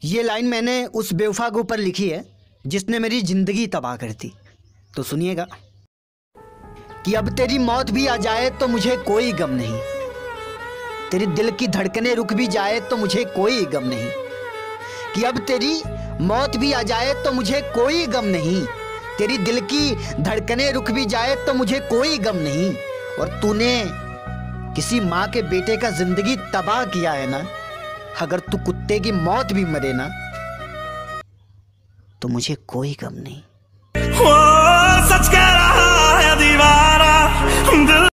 ये लाइन मैंने उस बेवफा के ऊपर लिखी है जिसने मेरी जिंदगी तबाह कर दी। तो सुनिएगा कि अब तेरी मौत भी आ जाए तो मुझे कोई गम नहीं, तेरी दिल की धड़कनें रुक भी जाए तो मुझे कोई गम नहीं, कि अब तेरी मौत भी आ जाए तो मुझे कोई गम नहीं, तेरी दिल की धड़कनें रुक भी जाए तो मुझे कोई गम नहीं। और तूने किसी माँ के बेटे का जिंदगी तबाह किया है ना, अगर तू कुत्ते की मौत भी मरे ना तो मुझे कोई गम नहीं। सच कह रहा है दीवाना।